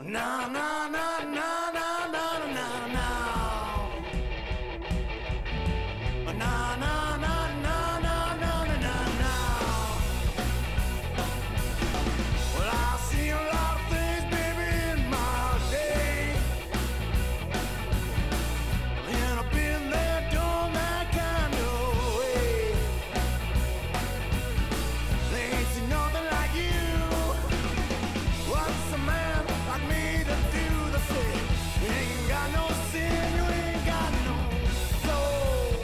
No, no, no, no, no, no, no, no, no. No, no, no, no, no, no, no, no, no. Well, I've seen a lot of things, baby, in my day. And I've been there, done that kind of way. They ain't seen nothing like you. What's a man like me to do the same? You ain't got no sin, you ain't got no soul.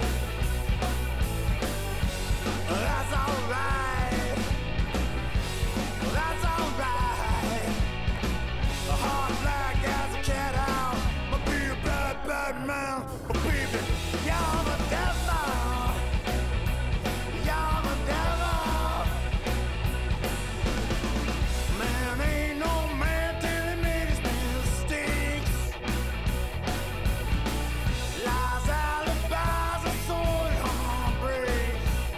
That's alright. That's alright. A heart black as a cat out. But be a bad, bad man. But baby, you're the devil. You're the devil. Man ain't no man till he made his mistakes. Lies, alibis, are so heartbreak.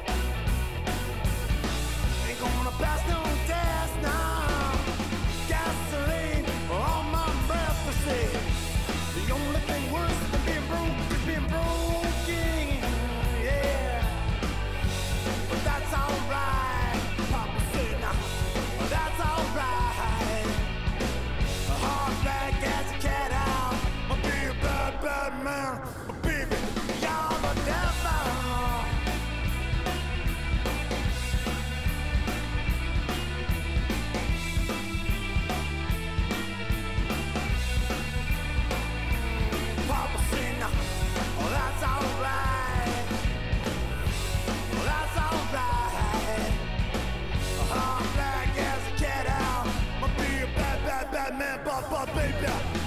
Ain't gonna pass no test now. Gasoline on my breath to say. The only thing worse than being broke is being broken. Yeah, but that's alright. Papa said now, that's alright. A heart black as a cat out. I'll be a bad, bad man. But baby, you're the devil. Papa said now, that's alright. That's alright. A heart black as a cat out. I'll be a bad, bad, bad man, but baby.